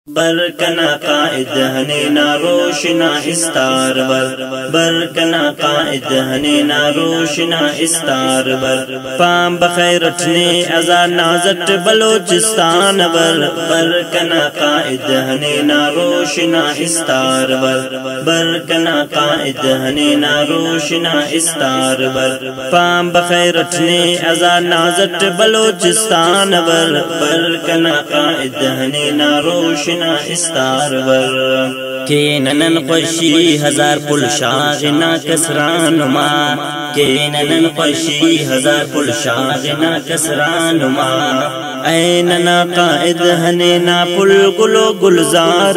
बरकना कायद हने ना रोशना इस्तार बरकना कायद हने ना रोशना इस्तार पाम बखैर रटने अजा नाजट बलोचिस्तान बरकना कायद हने ना रोशना इस्तार बरकना कायद हने ना रोशना इस्तार पाम बखैर रटने अजा नाजट बलोचिस्तान बरकना कायद हने ना रोशना इस्तार के ननन खुशी हजार पुल शागना कसरानुमा के ननन खुशी हजार पुल शागना कसरानुमा ऐ नना कायद हने ना पुल गुलो गुलजार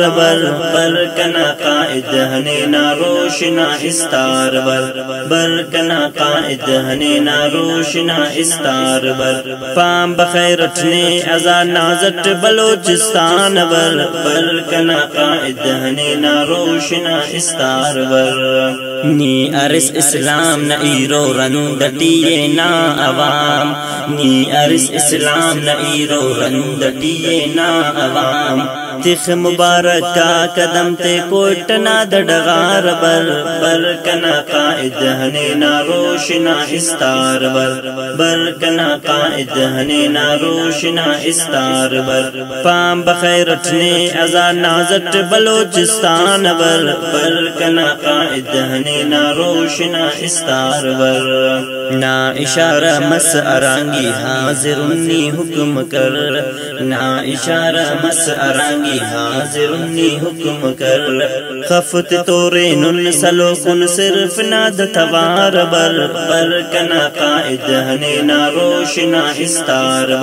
बरकना कायद हने ना रोशना इस्तार बरकना कायद हने ना रोशना इस्तार पाम बखैर रटने अजा नाजट बलोचिस्तान बरकना कायद हने ना रोशना इस्तार नी अरिस इस्लाम न ईरो रंदटिये ना अवाम नी अरिस इस्लाम न ईरो रंदटिये ना अवाम तिख मुबारक का कदम ते कोटना दडगार बरकना कायद हने ना रोशना इस्तार बरकना कायद हने ना रोशना इस्तार पाम बखैर रटने अजा नाजट बलोचिस्तान बरकना कायद हने ना रोशना इस्तार ना इशारा मस अरांगी हाजिरुन्नी हुक्म कर ना इशारा मस अरांगी हाजिरुन्नी हुक्म कर खफत तोरे नुन सलो कुन सिर्फ नाद तवार बरकना कायद हने ना रोशना इस्तार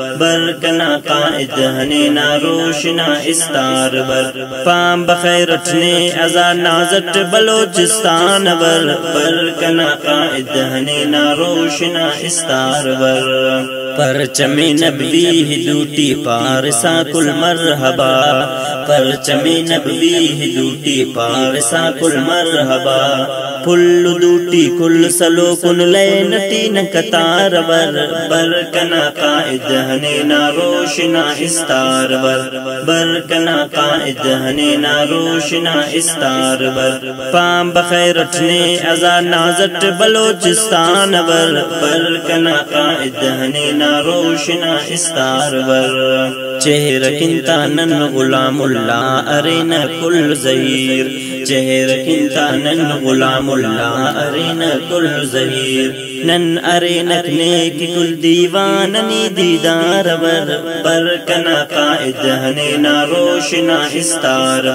बरकना कायद हने ना रोशना इस्तार पाम बखैर रटने अजा नाजट बलोचिस्तान बरकना कायद हने ना रोशना इस्तार परचमे नबवी हिदूटी पारसा कुल मरहबा परचमे नबवी हिदूटी पारसा कुल मरहबा पुल्लु दूटी कुल सलो कुन लैनटी न कतार बरकना कायद हने ना रोशना इस्तार बरकना कायद हने ना रोशना इस्तार पाम बखैर रटने अजा नाजट बलोचिस्तान बरकना कायद हने ना रोशना इस्तार चेहर किंता नन गुलामुल्ला अरे न कुल ज़हीर चेहर किंता नन गुलामुल्ला अरे न कुल ज़हीर नन अरे नकने की कुल दीवाननी दीदार बरकना कायद हने ना रोशना इस्तार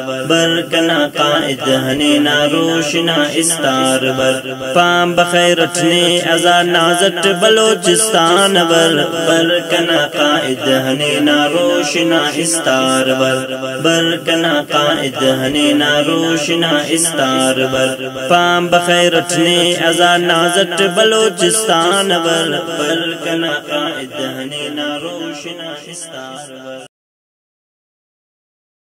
बरकना कायद हने ना रोशना इस्तार पाम बखैर रटने अजा नाजट बलोचिस्तान बरकना कायद हने ना रोशना इस्तार बरकना कायद हने ना रोशना इस्तार पाम बखैर रटने अजा नाजट बलोचिस्तान बरकना कायद हने ना रोशना इस्तार।